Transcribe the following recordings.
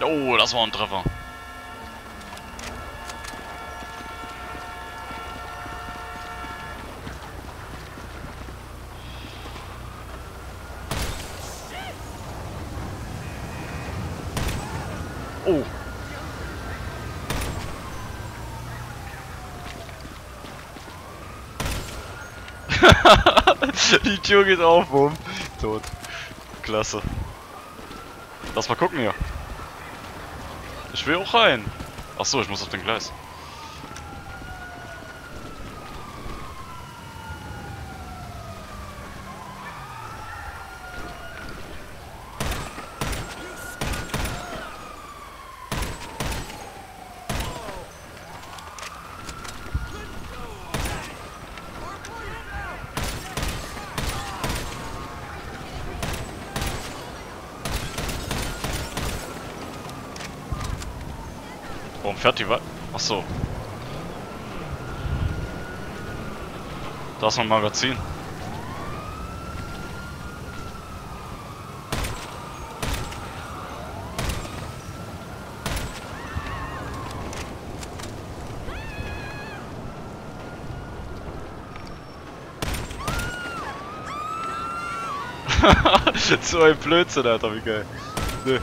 Oh, das war ein Treffer. Oh. Die Tür geht auf, boom. Tot. Klasse. Lass mal gucken hier. Ich will auch rein. Achso, ich muss auf den Gleis. Warum fährt die Achso. Da ist noch ein Magazin. So ein Blödsinn, Alter, wie geil. Nee.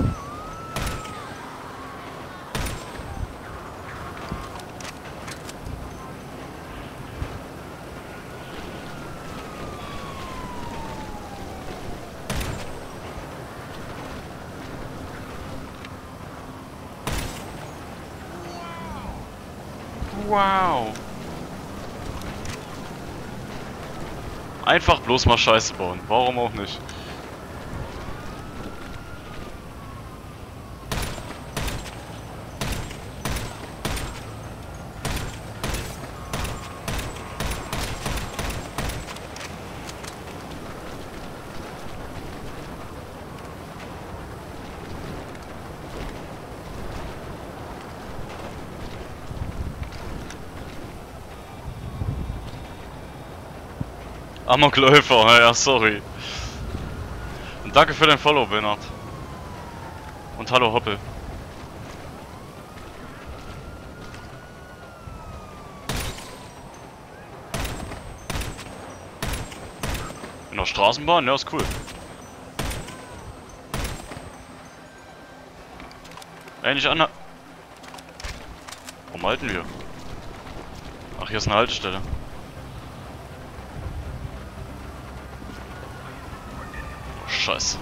Wow. Einfach bloß mal Scheiße bauen. Warum auch nicht? Amokläufer, ja, sorry. Und danke für den Follow, Bernhard. Und hallo, Hoppel. In der Straßenbahn? Ja, ist cool. Ey, nicht an. Warum halten wir? Ach, hier ist eine Haltestelle. Scheiße.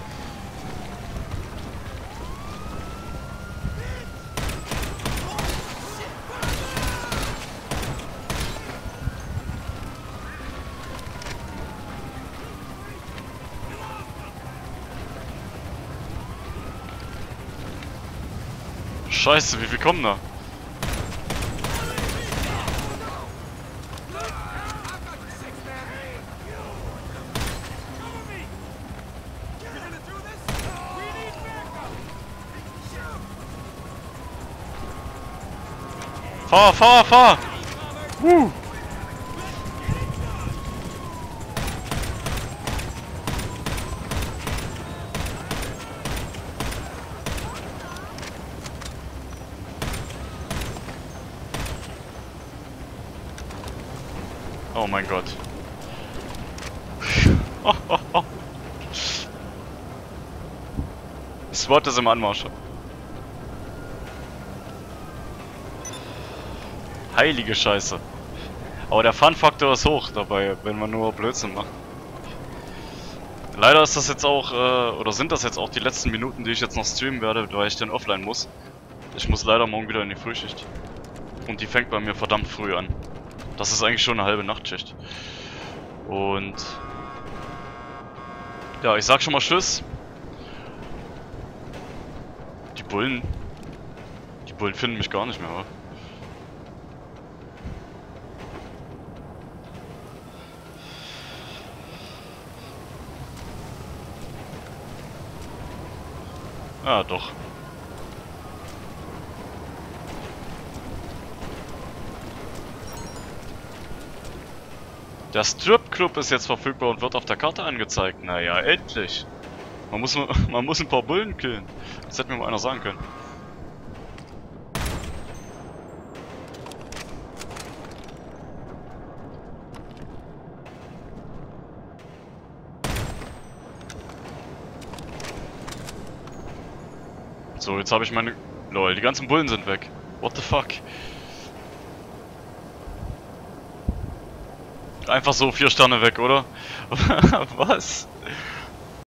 Scheiße, wie viel kommen da? Fahr! Oh mein Gott. SWAT ist im Anmarsch. Heilige Scheiße. Aber der Fun-Faktor ist hoch dabei, wenn man nur Blödsinn macht. Leider ist das jetzt auch, oder sind das jetzt auch die letzten Minuten, die ich jetzt noch streamen werde, weil ich dann offline muss. Ich muss leider morgen wieder in die Frühschicht. Und die fängt bei mir verdammt früh an. Das ist eigentlich schon eine halbe Nachtschicht. Und ja, ich sag schon mal Tschüss. Die Bullen finden mich gar nicht mehr, oder? Ah, doch. Der Strip Club ist jetzt verfügbar und wird auf der Karte angezeigt. Naja, endlich. Man muss ein paar Bullen killen. Das hätte mir mal einer sagen können. So, jetzt habe ich meine... Lol, die ganzen Bullen sind weg. What the fuck? Einfach so 4 Sterne weg, oder? Was?